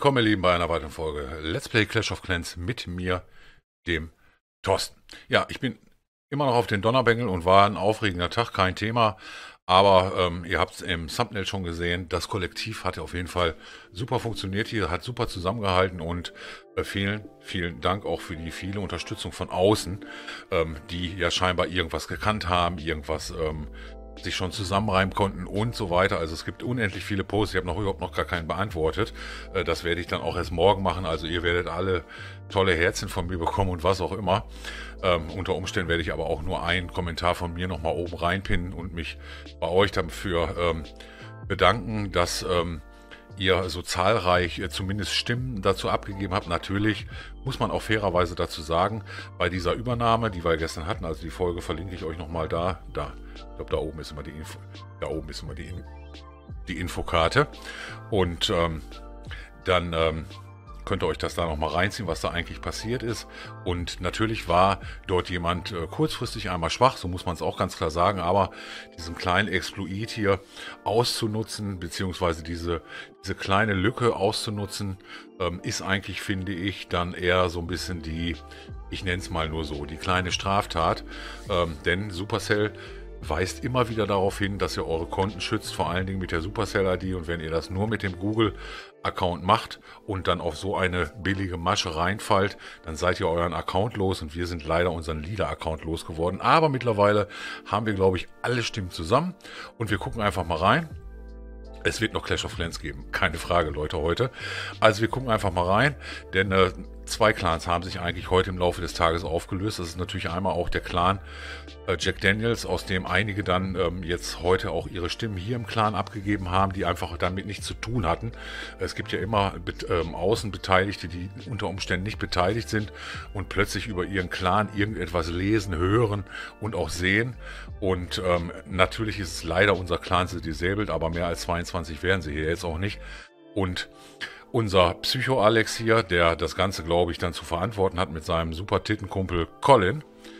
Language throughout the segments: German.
willkommen, ihr Lieben, bei einer weiteren Folge Let's Play Clash of Clans mit mir, dem Thorsten. Ja, ich bin immer noch auf den Donnerbengel und war ein aufregender Tag, kein Thema. Aber ihr habt es im Thumbnail schon gesehen, das Kollektiv hat ja auf jeden Fall super funktioniert hier, hat super zusammengehalten und vielen, vielen Dank auch für die viele Unterstützung von außen, die ja scheinbar irgendwas gekannt haben, irgendwas sich schon zusammenreimen konnten und so weiter. Also es gibt unendlich viele Posts. Ich habe überhaupt noch gar keinen beantwortet. Das werde ich dann auch erst morgen machen. Also ihr werdet alle tolle Herzchen von mir bekommen und was auch immer. Unter Umständen werde ich aber auch nur einen Kommentar von mir nochmal oben reinpinnen und mich bei euch dafür bedanken, dass ihr so zahlreich zumindest Stimmen dazu abgegeben habt. Natürlich muss man auch fairerweise dazu sagen, bei dieser Übernahme, die wir gestern hatten, also die Folge verlinke ich euch nochmal da. Ich glaube, da oben ist immer die Info, da oben ist immer die Infokarte. Und dann könnt ihr euch das da nochmal reinziehen, was da eigentlich passiert ist. Und natürlich war dort jemand kurzfristig einmal schwach, so muss man es auch ganz klar sagen, aber diesen kleinen Exploit hier auszunutzen, beziehungsweise diese kleine Lücke auszunutzen, ist eigentlich, finde ich, dann eher so ein bisschen ich nenne es mal nur so, die kleine Straftat. Denn Supercell weist immer wieder darauf hin, dass ihr eure Konten schützt, vor allen Dingen mit der Supercell-ID, und wenn ihr das nur mit dem Google-Account macht und dann auf so eine billige Masche reinfallt, dann seid ihr euren Account los, und wir sind leider unseren Leader-Account losgeworden. Aber mittlerweile haben wir, glaube ich, alle Stimmen zusammen und wir gucken einfach mal rein. Es wird noch Clash of Clans geben, keine Frage, Leute, heute. Also wir gucken einfach mal rein, denn zwei Clans haben sich eigentlich heute im Laufe des Tages aufgelöst. Das ist natürlich einmal auch der Clan Jack Daniels, aus dem einige dann jetzt heute auch ihre Stimmen hier im Clan abgegeben haben, die einfach damit nichts zu tun hatten. Es gibt ja immer Außenbeteiligte, die unter Umständen nicht beteiligt sind und plötzlich über ihren Clan irgendetwas lesen, hören und auch sehen. Und natürlich ist es leider unser Clan disabled, aber mehr als 22 werden sie hier jetzt auch nicht. Und unser Psycho-Alex hier, der das Ganze, glaube ich, dann zu verantworten hat mit seinem super Tittenkumpel Colin.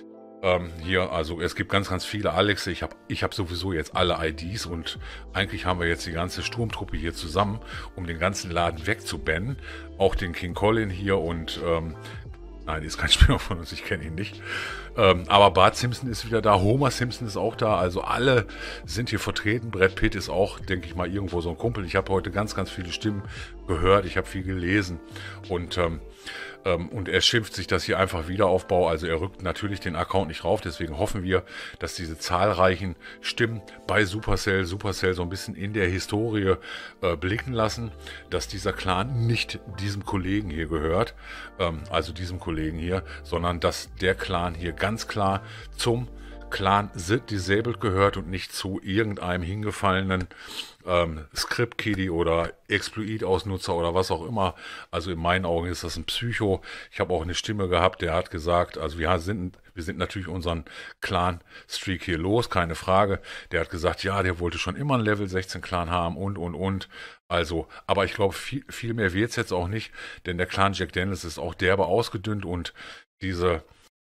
Hier, also es gibt ganz, ganz viele Alexe. Ich hab sowieso jetzt alle IDs und eigentlich haben wir jetzt die ganze Sturmtruppe hier zusammen, um den ganzen Laden wegzubannen. Auch den King Colin hier und nein, ist kein Spieler von uns, ich kenne ihn nicht. Aber Bart Simpson ist wieder da, Homer Simpson ist auch da, also alle sind hier vertreten. Brad Pitt ist auch, denke ich mal, irgendwo so ein Kumpel. Ich habe heute ganz, ganz viele Stimmen gehört, ich habe viel gelesen und er schimpft sich das hier einfach Wiederaufbau. Also er rückt natürlich den Account nicht rauf, deswegen hoffen wir, dass diese zahlreichen Stimmen bei Supercell so ein bisschen in der Historie blicken lassen, dass dieser Clan nicht diesem Kollegen hier gehört, also diesem Kollegen hier, sondern dass der Clan hier ganz klar zum Clan Disabled gehört und nicht zu irgendeinem hingefallenen Script-Kiddie oder Exploit-Ausnutzer oder was auch immer. Also in meinen Augen ist das ein Psycho. Ich habe auch eine Stimme gehabt, der hat gesagt, also wir sind natürlich unseren Clan-Streak hier los, keine Frage. Der hat gesagt, ja, der wollte schon immer einen Level 16 Clan haben und. Also, aber ich glaube, viel mehr wird es jetzt auch nicht, denn der Clan Jack Daniels ist auch derbe ausgedünnt und diese,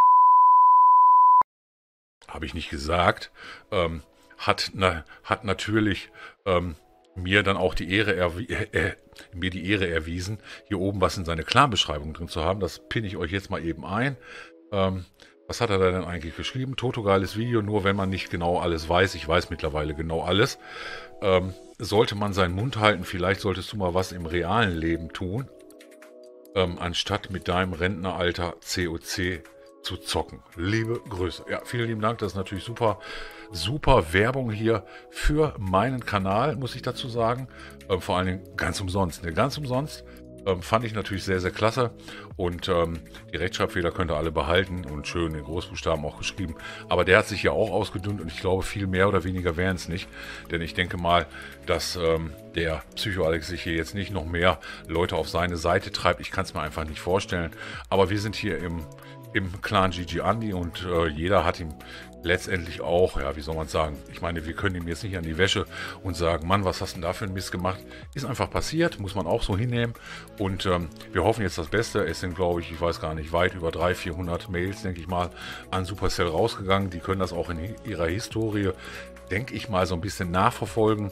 habe ich nicht gesagt, hat natürlich mir dann auch die Ehre erwiesen, hier oben was in seine Clan-Beschreibung drin zu haben. Das pinne ich euch jetzt mal eben ein. Was hat er da denn eigentlich geschrieben? Totogeiles Video, nur wenn man nicht genau alles weiß. Ich weiß mittlerweile genau alles. Sollte man seinen Mund halten, vielleicht solltest du mal was im realen Leben tun, anstatt mit deinem Rentneralter COC zu zocken. Liebe Grüße. Ja, vielen lieben Dank. Das ist natürlich super Werbung hier für meinen Kanal, muss ich dazu sagen. Vor allen Dingen ganz umsonst. Ganz umsonst. Fand ich natürlich sehr, sehr klasse. Und die Rechtschreibfehler könnt ihr alle behalten und schön in Großbuchstaben auch geschrieben. Aber der hat sich ja auch ausgedünnt und ich glaube, viel mehr oder weniger wären es nicht. Denn ich denke mal, dass der Psycho-Alex sich hier jetzt nicht noch mehr Leute auf seine Seite treibt. Ich kann es mir einfach nicht vorstellen. Aber wir sind hier im Clan GG Andy und jeder hat ihm letztendlich auch, ja, wie soll man sagen, ich meine, wir können ihm jetzt nicht an die Wäsche und sagen, Mann, was hast du denn da für ein Mist gemacht? Ist einfach passiert, muss man auch so hinnehmen und wir hoffen jetzt das Beste. Es sind, glaube ich weiß gar nicht, weit über 300-400 Mails, denke ich mal, an Supercell rausgegangen. Die können das auch in ihrer Historie, denke ich mal, so ein bisschen nachverfolgen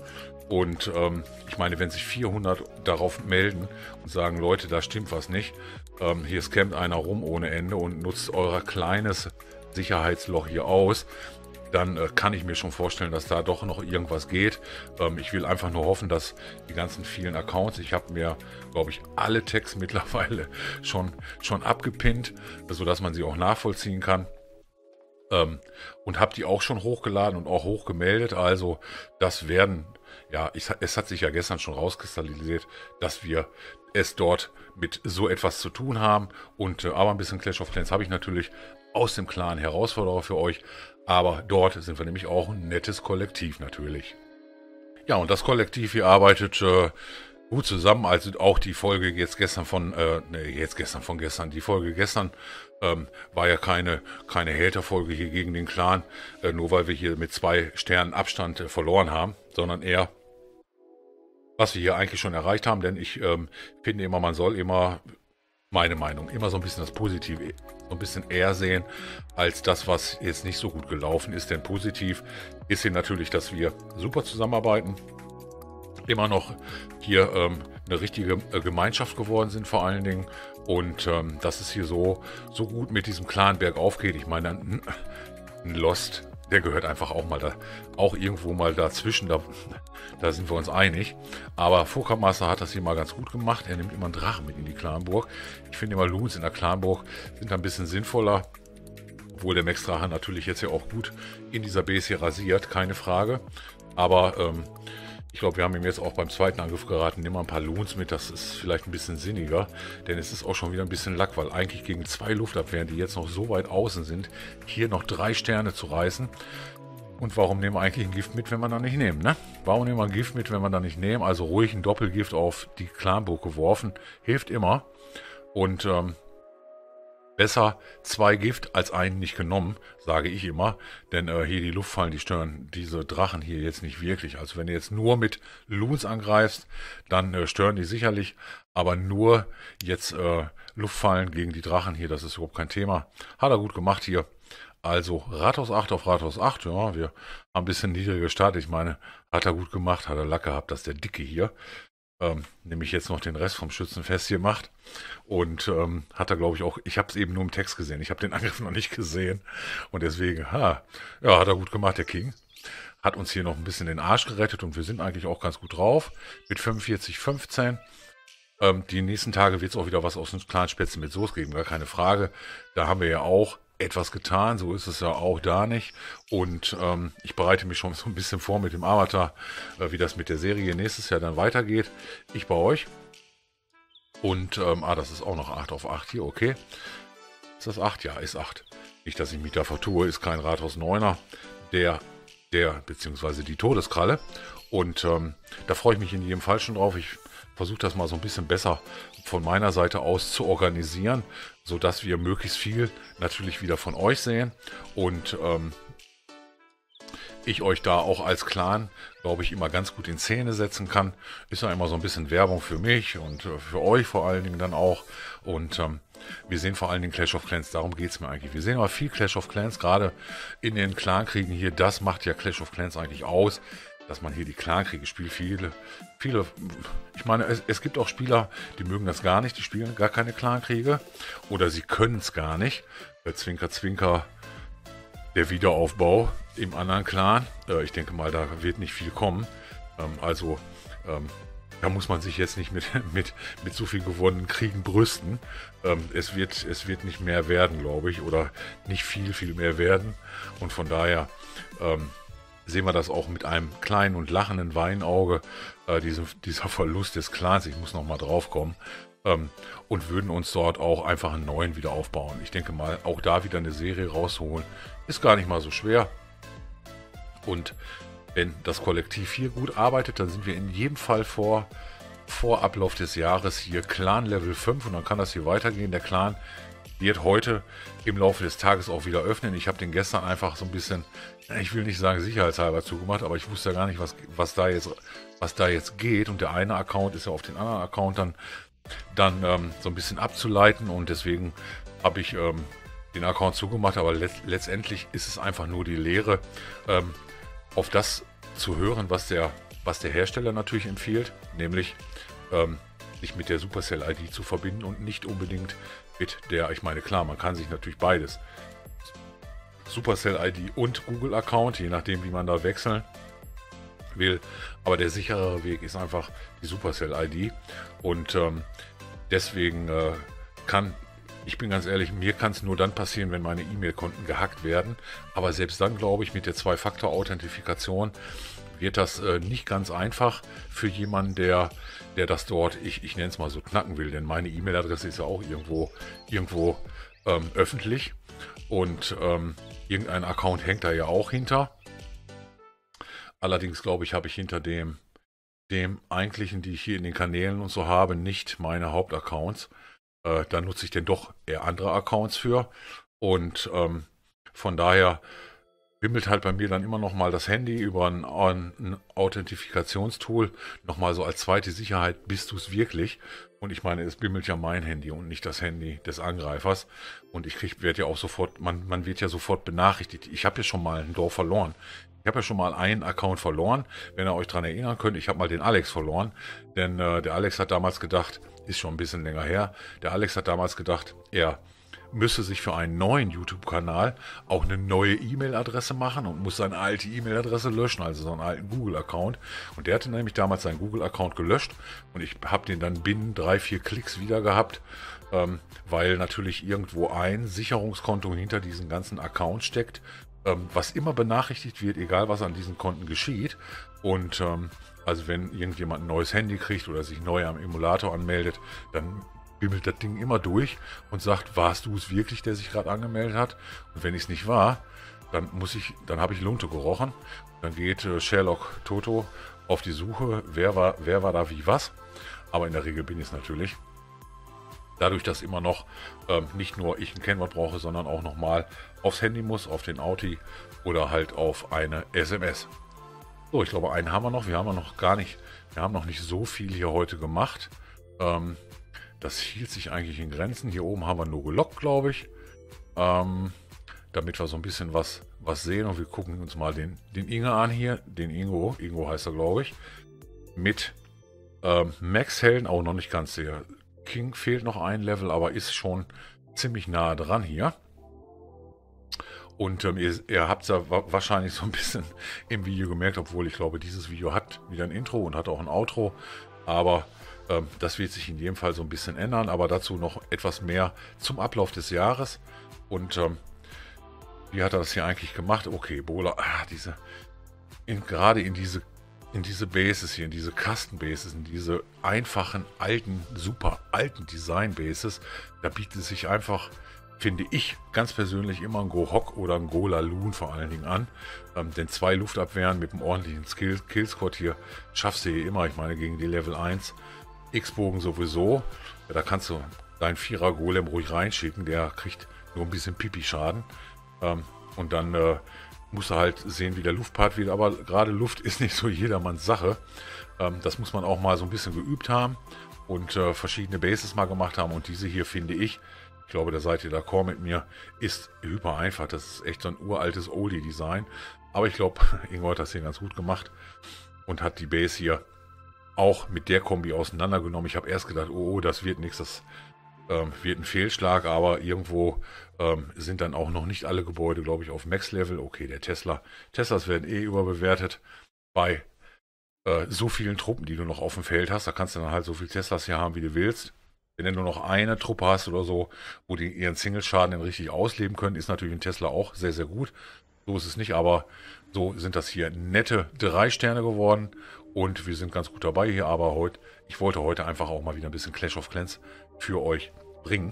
Und ich meine, wenn sich 400 darauf melden und sagen, Leute, da stimmt was nicht, hier scammt einer rum ohne Ende und nutzt euer kleines Sicherheitsloch hier aus, dann kann ich mir schon vorstellen, dass da doch noch irgendwas geht. Ich will einfach nur hoffen, dass die ganzen vielen Accounts, ich habe mir, glaube ich, alle Tags mittlerweile schon abgepinnt, sodass man sie auch nachvollziehen kann. Und habe die auch schon hochgeladen und auch hochgemeldet. Also das werden, ja, es hat sich ja gestern schon rauskristallisiert, dass wir es dort mit so etwas zu tun haben. Und aber ein bisschen Clash of Clans habe ich natürlich aus dem Clan Herausforderer für euch. Aber dort sind wir nämlich auch ein nettes Kollektiv natürlich. Ja, und das Kollektiv hier arbeitet gut zusammen. Also auch die Folge die Folge gestern war ja keine Hater-Folge hier gegen den Clan, nur weil wir hier mit 2 Sternen Abstand verloren haben, sondern eher, was wir hier eigentlich schon erreicht haben. Denn ich finde immer, man soll immer, meine Meinung, immer so ein bisschen das Positive, so ein bisschen eher sehen, als das, was jetzt nicht so gut gelaufen ist. Denn positiv ist hier natürlich, dass wir super zusammenarbeiten, immer noch hier eine richtige Gemeinschaft geworden sind vor allen Dingen und dass es hier so gut mit diesem Clan bergauf geht. Ich meine, ein Lost, der gehört einfach auch mal auch irgendwo mal dazwischen, da sind wir uns einig. Aber Furka-Master hat das hier mal ganz gut gemacht. Er nimmt immer einen Drachen mit in die Clanburg. Ich finde immer Loons in der Clanburg sind ein bisschen sinnvoller, obwohl der Max-Drache natürlich jetzt ja auch gut in dieser Base hier rasiert, keine Frage. Aber ich glaube, wir haben ihm jetzt auch beim zweiten Angriff geraten, nimm mal ein paar Loons mit, das ist vielleicht ein bisschen sinniger, denn es ist auch schon wieder ein bisschen Lack, weil eigentlich gegen 2 Luftabwehren, die jetzt noch so weit außen sind, hier noch 3 Sterne zu reißen. Und warum nehmen wir eigentlich ein Gift mit, wenn wir da nicht nehmen, ne? Warum nehmen wir ein Gift mit, wenn wir da nicht nehmen? Also ruhig ein Doppelgift auf die Clanburg geworfen, hilft immer. Und besser 2 Gift als einen nicht genommen, sage ich immer. Denn hier die Luftfallen, die stören diese Drachen hier jetzt nicht wirklich. Also wenn du jetzt nur mit Loons angreifst, dann stören die sicherlich. Aber nur jetzt Luftfallen gegen die Drachen hier, das ist überhaupt kein Thema. Hat er gut gemacht hier. Also Rathaus 8 auf Rathaus 8. Ja, wir haben ein bisschen niedriger Start. Ich meine, hat er gut gemacht, hat er Lack gehabt, dass der Dicke hier nämlich jetzt noch den Rest vom Schützenfest hier macht. Und hat er, glaube ich, auch, ich habe es eben nur im Text gesehen, ich habe den Angriff noch nicht gesehen. Und deswegen, ja, hat er gut gemacht, der King. Hat uns hier noch ein bisschen den Arsch gerettet und wir sind eigentlich auch ganz gut drauf. Mit 45,15. Die nächsten Tage wird es auch wieder was aus den kleinen Spätzle mit Soße geben, gar keine Frage. Da haben wir ja auch etwas getan, so ist es ja auch da nicht. Und ich bereite mich schon so ein bisschen vor mit dem Avatar, wie das mit der Serie nächstes Jahr dann weitergeht. Ich bei euch. Und, das ist auch noch 8 auf 8 hier, okay. Ist das 8? Ja, ist 8. Nicht, dass ich mich da vertue, ist kein Rathaus 9er, beziehungsweise die Todeskralle. Und da freue ich mich in jedem Fall schon drauf. Ich versuche das mal so ein bisschen besser von meiner Seite aus zu organisieren, sodass wir möglichst viel natürlich wieder von euch sehen und ich euch da auch als Clan, glaube ich, immer ganz gut in Szene setzen kann. Ist ja immer so ein bisschen Werbung für mich und für euch vor allen Dingen dann auch. Und wir sehen vor allen Dingen Clash of Clans, darum geht es mir eigentlich. Wir sehen aber viel Clash of Clans, gerade in den Clankriegen hier. Das macht ja Clash of Clans eigentlich aus, dass man hier die Clankriege spielt. Viele, ich meine, es gibt auch Spieler, die mögen das gar nicht, die spielen gar keine Clankriege oder sie können es gar nicht. Zwinker, Zwinker, der Wiederaufbau im anderen Clan. Ich denke mal, da wird nicht viel kommen. Da muss man sich jetzt nicht mit so viel gewonnenen Kriegen brüsten. Es wird nicht mehr werden, glaube ich, oder nicht viel mehr werden. Und von daher sehen wir das auch mit einem kleinen und lachenden Weinauge, dieser Verlust des Clans, ich muss nochmal drauf kommen, und würden uns dort auch einfach einen neuen wieder aufbauen. Ich denke mal, auch da wieder eine Serie rausholen, ist gar nicht mal so schwer. Und wenn das Kollektiv hier gut arbeitet, dann sind wir in jedem Fall vor Ablauf des Jahres hier Clan Level 5 und dann kann das hier weitergehen. Der Clan wird heute im Laufe des Tages auch wieder öffnen. Ich habe den gestern einfach so ein bisschen, ich will nicht sagen sicherheitshalber zugemacht, aber ich wusste ja gar nicht, was da jetzt geht. Und der eine Account ist ja auf den anderen Account dann so ein bisschen abzuleiten und deswegen habe ich den Account zugemacht, aber letztendlich ist es einfach nur die Lehre, auf das zu hören, was der was der Hersteller natürlich empfiehlt, nämlich sich mit der Supercell-ID zu verbinden und nicht unbedingt mit der, ich meine, klar, man kann sich natürlich beides, Supercell-ID und Google-Account, je nachdem, wie man da wechseln will, aber der sicherere Weg ist einfach die Supercell-ID und deswegen ich bin ganz ehrlich, mir kann es nur dann passieren, wenn meine E-Mail-Konten gehackt werden, aber selbst dann glaube ich, mit der Zwei-Faktor-Authentifikation wird das nicht ganz einfach für jemanden, der das dort, ich nenne es mal so, knacken will, denn meine E-Mail-Adresse ist ja auch irgendwo öffentlich und irgendein Account hängt da ja auch hinter. Allerdings glaube ich, habe ich hinter dem eigentlichen, die ich hier in den Kanälen und so habe, nicht meine Hauptaccounts. Da nutze ich denn doch eher andere Accounts für und von daher bimmelt halt bei mir dann immer noch mal das Handy über ein Authentifikationstool nochmal so als zweite Sicherheit, bist du es wirklich? Und ich meine, es bimmelt ja mein Handy und nicht das Handy des Angreifers und werde ja auch sofort, man wird ja sofort benachrichtigt. Ich habe ja schon mal ein Dorf verloren. Ich habe ja schon mal einen Account verloren, wenn ihr euch daran erinnern könnt. Ich habe mal den Alex verloren, denn der Alex hat damals gedacht, ist schon ein bisschen länger her, der Alex hat damals gedacht, er müsse sich für einen neuen YouTube-Kanal auch eine neue E-Mail-Adresse machen und muss seine alte E-Mail-Adresse löschen, also so einen alten Google-Account. Und der hatte nämlich damals seinen Google-Account gelöscht und ich habe den dann binnen 3-4 Klicks wieder gehabt, weil natürlich irgendwo ein Sicherungskonto hinter diesen ganzen Accounts steckt, was immer benachrichtigt wird, egal was an diesen Konten geschieht. Und also wenn irgendjemand ein neues Handy kriegt oder sich neu am Emulator anmeldet, dann bimmelt das Ding immer durch und sagt, warst du es wirklich, der sich gerade angemeldet hat? Und wenn ich es nicht war, dann habe ich Lunte gerochen. Dann geht Sherlock Toto auf die Suche, wer war da wie was. Aber in der Regel bin ich es natürlich. Dadurch, dass immer noch nicht nur ich ein Kennwort brauche, sondern auch nochmal aufs Handy muss, auf den Audi oder halt auf eine SMS. So, ich glaube, einen haben wir noch. Wir haben noch nicht so viel hier heute gemacht. Das hielt sich eigentlich in Grenzen. Hier oben haben wir nur gelockt, glaube ich. Damit wir so ein bisschen was sehen. Und wir gucken uns mal den Inge an hier. Den Ingo. Ingo heißt er, glaube ich. Mit Max-Helden. Auch noch nicht ganz sehr. King fehlt noch ein Level, aber ist schon ziemlich nahe dran hier. Und ihr habt es ja wahrscheinlich so ein bisschen im Video gemerkt, obwohl ich glaube, dieses Video hat wieder ein Intro und hat auch ein Outro. Aber das wird sich in jedem Fall so ein bisschen ändern, aber dazu noch etwas mehr zum Ablauf des Jahres. Und wie hat er das hier eigentlich gemacht? Okay, Bola, gerade in diese Bases hier, in diese Custom-Bases, in diese einfachen, super alten Design-Bases, da bietet es sich einfach, finde ich ganz persönlich, immer ein Go-Hawk oder ein Go-Laloon vor allen Dingen an. Denn 2 Luftabwehren mit einem ordentlichen Killsquad hier schaffst du hier immer. Ich meine, gegen die Level 1 X-Bogen sowieso. Ja, da kannst du deinen 4er Golem ruhig reinschicken. Der kriegt nur ein bisschen Pipi-Schaden. Und dann musst du halt sehen, wie der Luftpart wird. Aber gerade Luft ist nicht so jedermanns Sache. Das muss man auch mal so ein bisschen geübt haben und verschiedene Bases mal gemacht haben. Und diese hier finde ich glaube, da seid ihr d'accord mit mir, ist hyper einfach. Das ist echt so ein uraltes Oldie-Design. Aber ich glaube, Ingo hat das hier ganz gut gemacht und hat die Base hier auch mit der Kombi auseinandergenommen. Ich habe erst gedacht, oh, das wird nichts, das wird ein Fehlschlag, aber irgendwo sind dann auch noch nicht alle Gebäude, glaube ich, auf Max-Level. Okay, der Teslas werden eh überbewertet bei so vielen Truppen, die du noch auf dem Feld hast. Da kannst du dann halt so viele Teslas hier haben, wie du willst. Wenn du nur noch eine Truppe hast oder so, wo die ihren Single-Schaden dann richtig ausleben können, ist natürlich ein Tesla auch sehr, sehr gut. So ist es nicht, aber so sind das hier nette 3 Sterne geworden und wir sind ganz gut dabei hier, aber ich wollte heute einfach auch mal wieder ein bisschen Clash of Clans für euch bringen.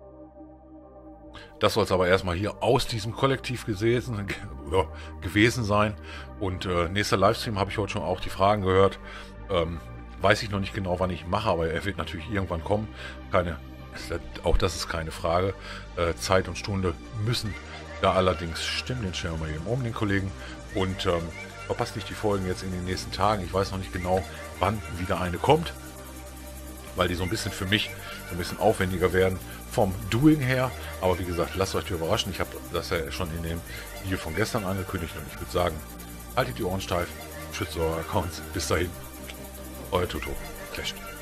Das soll es aber erstmal hier aus diesem Kollektiv gewesen sein und nächster Livestream habe ich heute schon auch die Fragen gehört. Weiß ich noch nicht genau, wann ich mache, aber er wird natürlich irgendwann kommen. Auch das ist keine Frage. Zeit und Stunde müssen da allerdings stimmen. Den stellen wir mal eben um, den Kollegen. Und verpasst nicht die Folgen jetzt in den nächsten Tagen. Ich weiß noch nicht genau, wann wieder eine kommt, weil die so ein bisschen für mich so ein bisschen aufwendiger werden vom Doing her. Aber wie gesagt, lasst euch überraschen. Ich habe das ja schon in dem Video von gestern angekündigt und ich würde sagen, haltet die Ohren steif schützt eure Accounts. Bis dahin, euer Tuto. Clasht.